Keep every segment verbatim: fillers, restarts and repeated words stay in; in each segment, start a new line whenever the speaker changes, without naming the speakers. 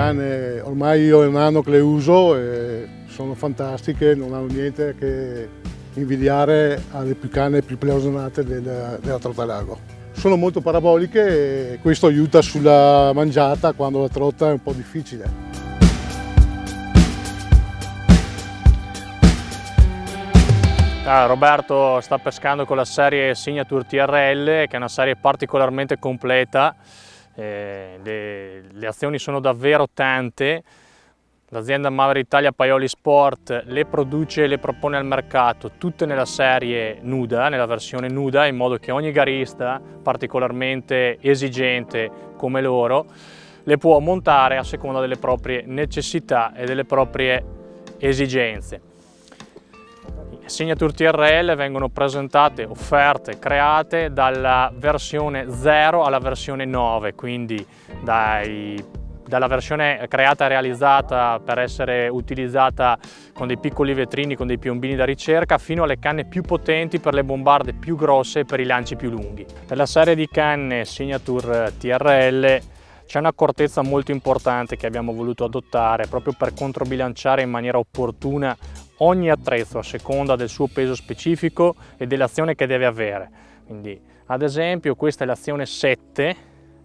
canne ormai io è un anno che le uso e sono fantastiche, non hanno niente che invidiare alle più canne più blasonate del, della Trottalago. Sono molto paraboliche e questo aiuta sulla mangiata quando la trotta è un po' difficile.
Ah, Roberto sta pescando con la serie Signature T R L, che è una serie particolarmente completa. Eh, le, le azioni sono davvero tante. L'azienda Maverick Italia Paioli Sport le produce e le propone al mercato tutte nella serie nuda, nella versione nuda, in modo che ogni garista particolarmente esigente come loro le può montare a seconda delle proprie necessità e delle proprie esigenze. Signature T R L vengono presentate, offerte, create dalla versione zero alla versione nove, quindi dai, dalla versione creata e realizzata per essere utilizzata con dei piccoli vetrini, con dei piombini da ricerca, fino alle canne più potenti per le bombarde più grosse e per i lanci più lunghi. Nella serie di canne Signature T R L c'è un'accortezza molto importante che abbiamo voluto adottare proprio per controbilanciare in maniera opportuna ogni attrezzo a seconda del suo peso specifico e dell'azione che deve avere. Quindi, ad esempio, questa è l'azione sette,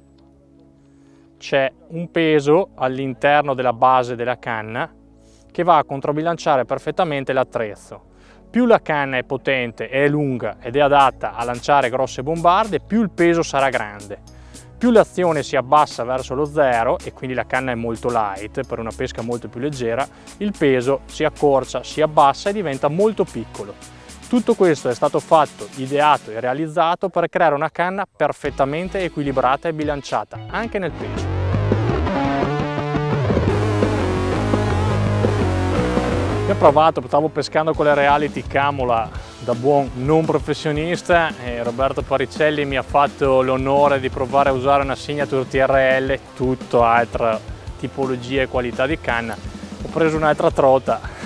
c'è un peso all'interno della base della canna che va a controbilanciare perfettamente l'attrezzo. Più la canna è potente, è lunga ed è adatta a lanciare grosse bombarde, più il peso sarà grande. Più l'azione si abbassa verso lo zero e quindi la canna è molto light per una pesca molto più leggera, il peso si accorcia, si abbassa e diventa molto piccolo. Tutto questo è stato fatto, ideato e realizzato per creare una canna perfettamente equilibrata e bilanciata anche nel peso. Io ho provato, stavo pescando con le Reality Camola da buon non professionista e Roberto Paricelli mi ha fatto l'onore di provare a usare una Signature T R L, tutto altra tipologia e qualità di canna. Ho preso un'altra trota